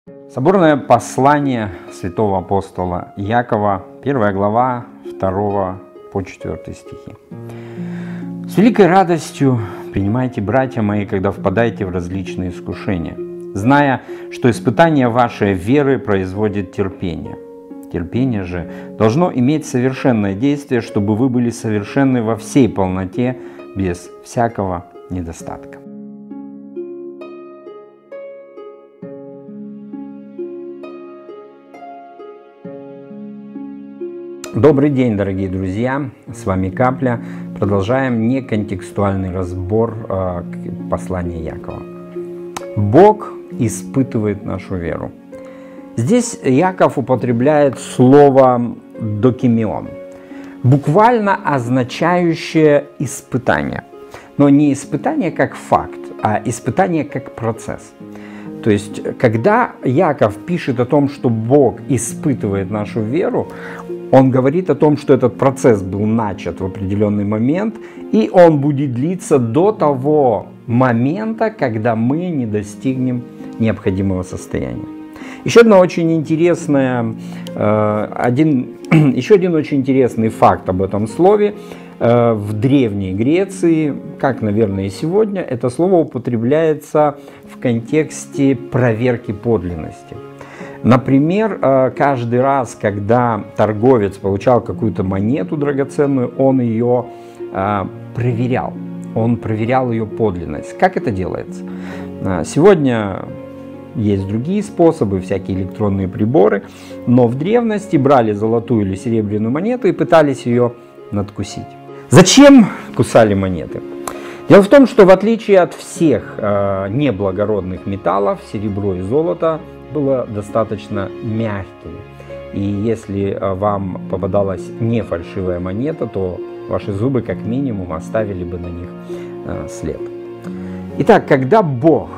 Соборное послание святого апостола Якова, 1 глава, 2 по 4 стихи. «С великой радостью принимайте, братья мои, когда впадаете в различные искушения, зная, что испытание вашей веры производит терпение. Терпение же должно иметь совершенное действие, чтобы вы были совершенны во всей полноте, без всякого недостатка». Добрый день, дорогие друзья! С вами Капля. Продолжаем неконтекстуальный разбор послания Якова. Бог испытывает нашу веру. Здесь Яков употребляет слово «докимион», буквально означающее испытание. Но не испытание как факт, а испытание как процесс. То есть, когда Яков пишет о том, что Бог испытывает нашу веру, он говорит о том, что этот процесс был начат в определенный момент, и он будет длиться до того момента, когда мы не достигнем необходимого состояния. Еще один очень интересный факт об этом слове. В Древней Греции, как, наверное, и сегодня, это слово употребляется в контексте проверки подлинности. Например, каждый раз, когда торговец получал какую-то монету драгоценную, он ее проверял. Он проверял ее подлинность. Как это делается? Сегодня есть другие способы, всякие электронные приборы, но в древности брали золотую или серебряную монету и пытались ее надкусить. Зачем кусали монеты? Дело в том, что в отличие от всех неблагородных металлов, серебро и золото было достаточно мягкими. И если вам попадалась не фальшивая монета, то ваши зубы как минимум оставили бы на них след. Итак, когда Бог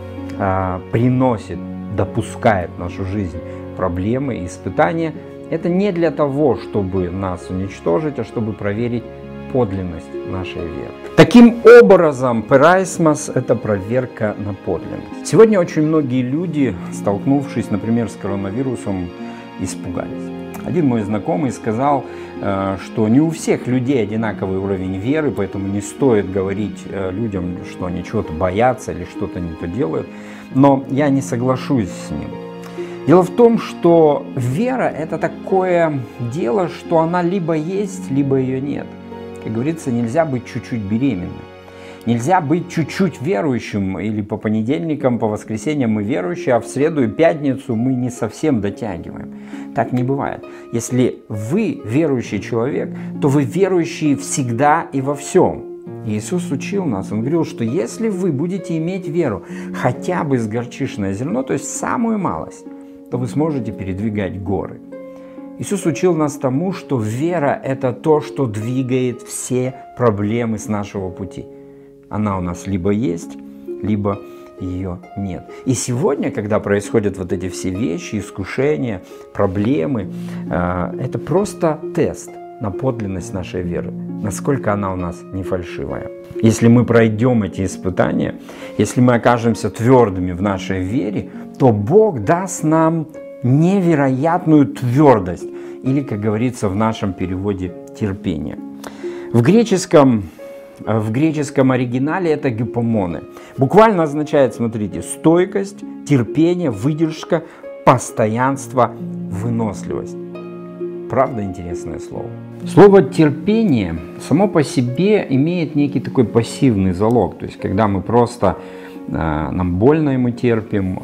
допускает в нашу жизнь проблемы и испытания, это не для того, чтобы нас уничтожить, а чтобы проверить подлинность нашей веры. Таким образом, перайсмос – это проверка на подлинность. Сегодня очень многие люди, столкнувшись, например, с коронавирусом, испугались. Один мой знакомый сказал, что не у всех людей одинаковый уровень веры, поэтому не стоит говорить людям, что они чего-то боятся или что-то не то делают. Но я не соглашусь с ним. Дело в том, что вера – это такое дело, что она либо есть, либо ее нет. Как говорится, нельзя быть чуть-чуть беременным. Нельзя быть чуть-чуть верующим, или по понедельникам, по воскресеньям мы верующие, а в среду и пятницу мы не совсем дотягиваем. Так не бывает. Если вы верующий человек, то вы верующие всегда и во всем. Иисус учил нас, Он говорил, что если вы будете иметь веру хотя бы с горчичное зерно, то есть самую малость, то вы сможете передвигать горы. Иисус учил нас тому, что вера – это то, что двигает все проблемы с нашего пути. Она у нас либо есть, либо ее нет. И сегодня, когда происходят вот эти все вещи, искушения, проблемы, это просто тест на подлинность нашей веры, насколько она у нас не фальшивая. Если мы пройдем эти испытания, если мы окажемся твердыми в нашей вере, то Бог даст нам невероятную твердость, или, как говорится в нашем переводе, терпение. В греческом оригинале это гипомоне. Буквально означает, смотрите, стойкость, терпение, выдержка, постоянство, выносливость. Правда интересное слово. Слово терпение само по себе имеет некий такой пассивный залог. То есть, когда мы просто, нам больно и мы терпим,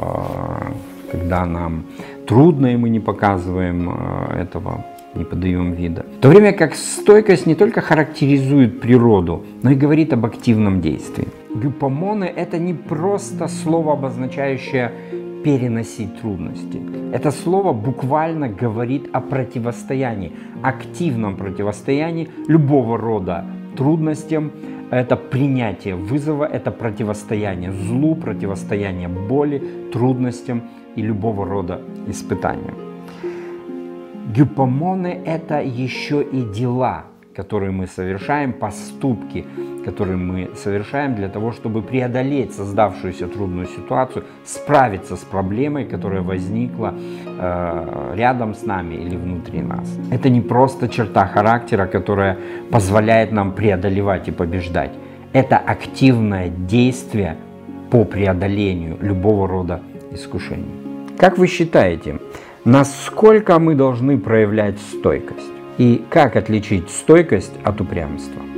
когда нам трудно и мы не показываем этого, не подаем вида. В то время как стойкость не только характеризует природу, но и говорит об активном действии. Гипомоне – это не просто слово, обозначающее переносить трудности. Это слово буквально говорит о противостоянии, активном противостоянии любого рода трудностям. Это принятие вызова, это противостояние злу, противостояние боли, трудностям и любого рода испытаниям. Гипомоне – это еще и дела, которые мы совершаем, поступки, которые мы совершаем для того, чтобы преодолеть создавшуюся трудную ситуацию, справиться с проблемой, которая возникла рядом с нами или внутри нас. Это не просто черта характера, которая позволяет нам преодолевать и побеждать. Это активное действие по преодолению любого рода искушений. Как вы считаете, насколько мы должны проявлять стойкость? И как отличить стойкость от упрямства?